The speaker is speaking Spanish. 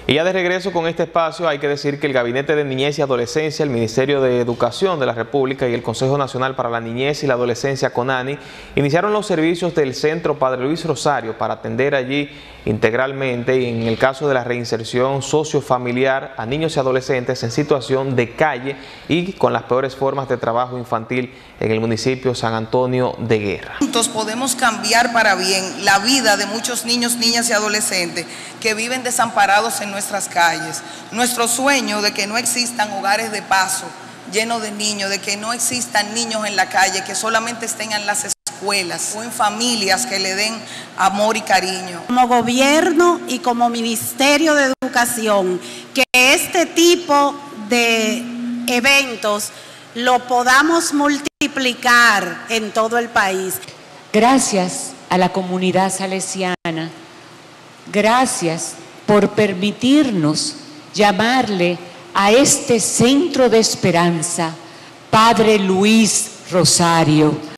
Y ya de regreso con este espacio, hay que decir que el Gabinete de Niñez y Adolescencia, el Ministerio de Educación de la República y el Consejo Nacional para la Niñez y la Adolescencia, CONANI, iniciaron los servicios del Centro Padre Luis Rosario para atender allí integralmente y en el caso de la reinserción sociofamiliar a niños y adolescentes en situación de calle y con las peores formas de trabajo infantil en el municipio San Antonio de Guerra. Juntos podemos cambiar para bien la vida de muchos niños, niñas y adolescentes que viven desamparados en nuestras calles. Nuestro sueño de que no existan hogares de paso llenos de niños, de que no existan niños en la calle, que solamente estén en las escuelas o en familias que le den amor y cariño. Como gobierno y como Ministerio de Educación, que este tipo de eventos lo podamos multiplicar en todo el país. Gracias a la comunidad salesiana, gracias por permitirnos llamarle a este centro de esperanza Padre Luis Rosario.